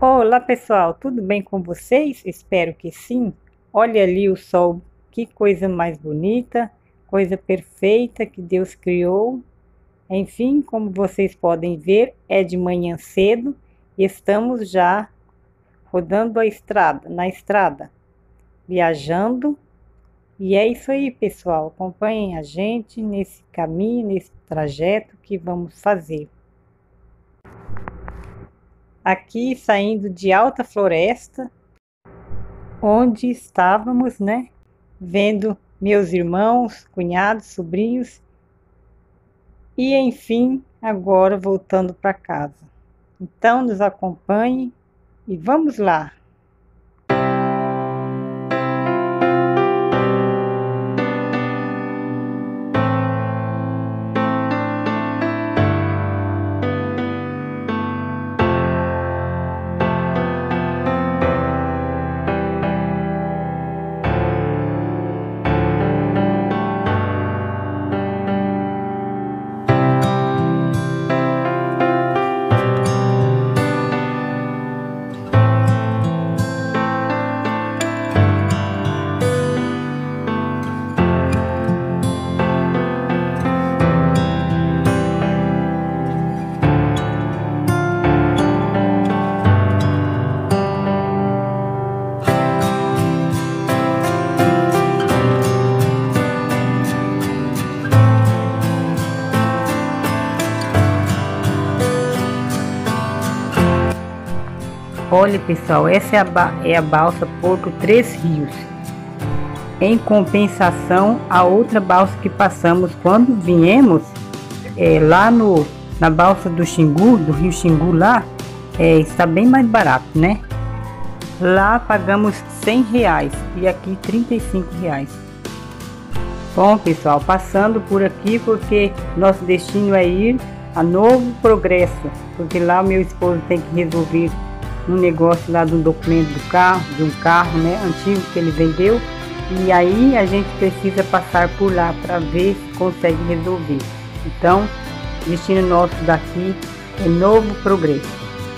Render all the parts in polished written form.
Olá pessoal, tudo bem com vocês? Espero que sim. Olha ali o sol, que coisa mais bonita, coisa perfeita que Deus criou. Enfim, como vocês podem ver, é de manhã cedo e estamos já rodando na estrada, viajando. E é isso aí, pessoal. Acompanhem a gente nesse caminho, nesse trajeto que vamos fazer. Aqui saindo de Alta Floresta, onde estávamos, né? Vendo meus irmãos, cunhados, sobrinhos. E enfim, agora voltando para casa. Então nos acompanhe e vamos lá. Olha pessoal, essa é a balsa Porto Três Rios. Em compensação, a outra balsa que passamos quando viemos lá na balsa do Xingu, do Rio Xingu lá, está bem mais barato, né? Lá pagamos R$100 e aqui R$35. Bom pessoal, passando por aqui porque nosso destino é ir a Novo Progresso, porque lá o meu esposo tem que resolver um negócio lá do documento do carro, de um carro, né, antigo que ele vendeu, e aí a gente precisa passar por lá para ver se consegue resolver. Então, o destino nosso daqui é Novo Progresso.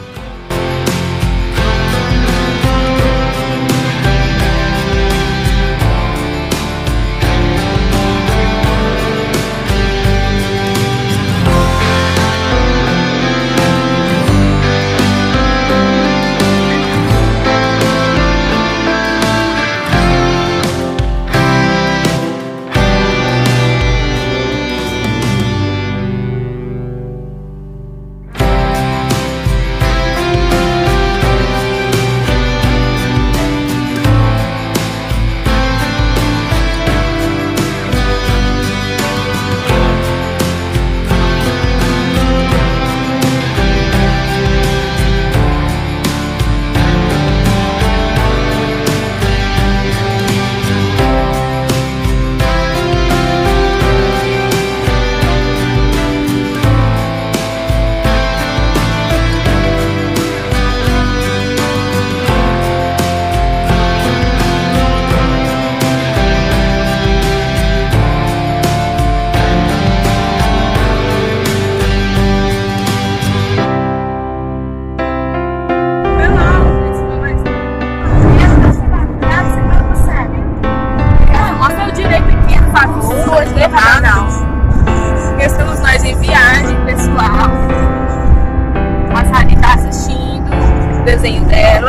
Estamos nós em viagem, pessoal. A Sari está assistindo o desenho dela.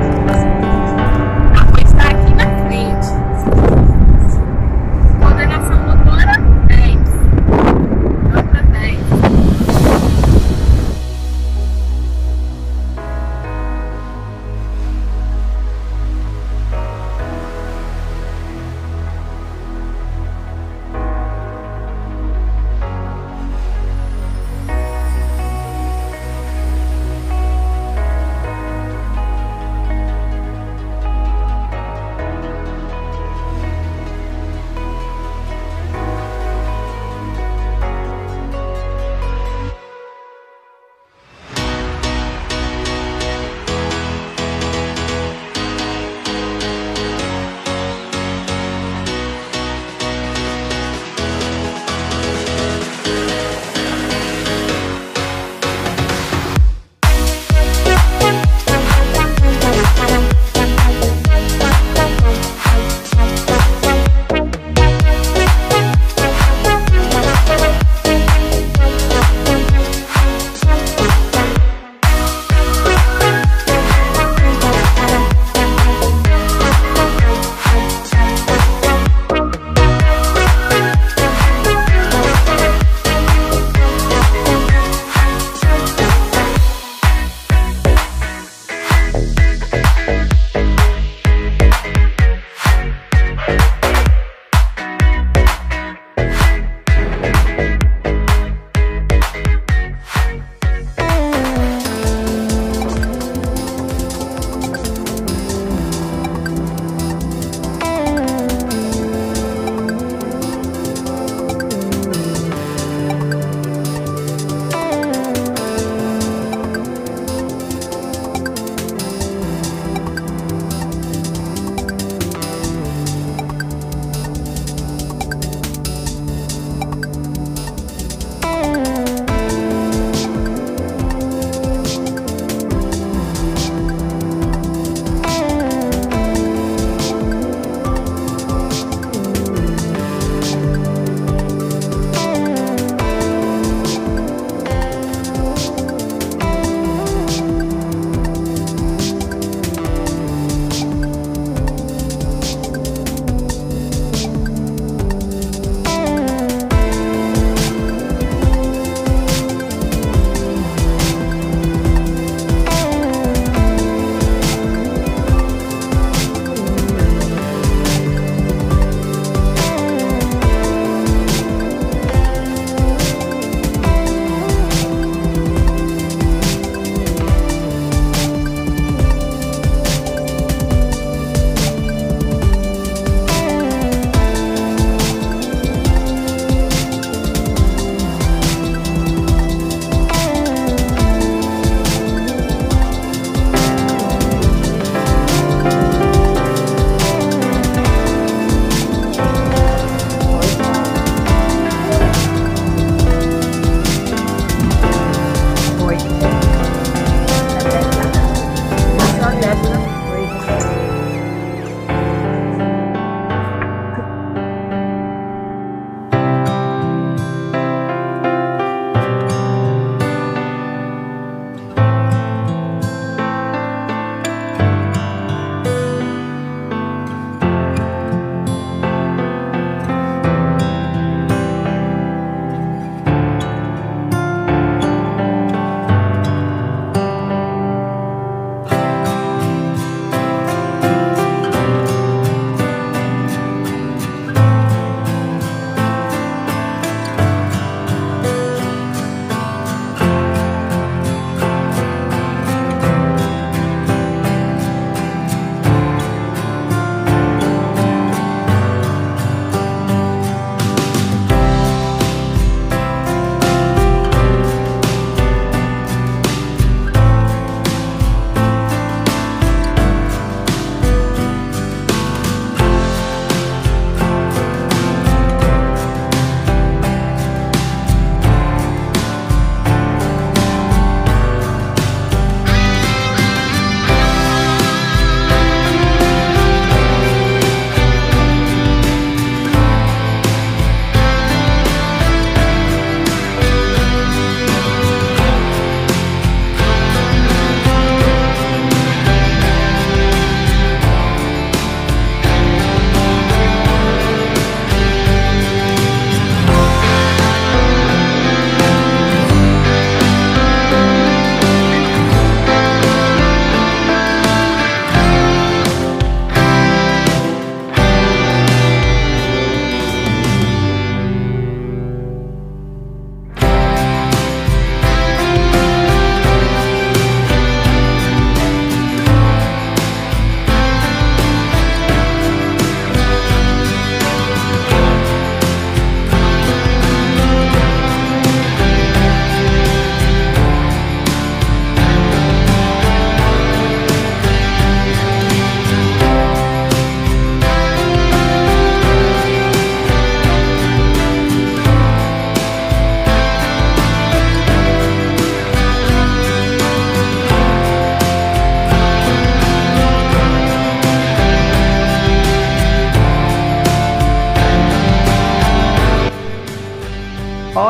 A mãe está aqui na frente. Coordenação motora 10. Nota 10.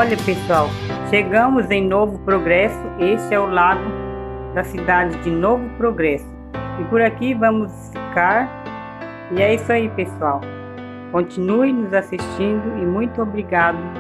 Olha, pessoal, chegamos em Novo Progresso. Este é o lago da cidade de Novo Progresso. E por aqui vamos ficar. E é isso aí, pessoal. Continue nos assistindo e muito obrigado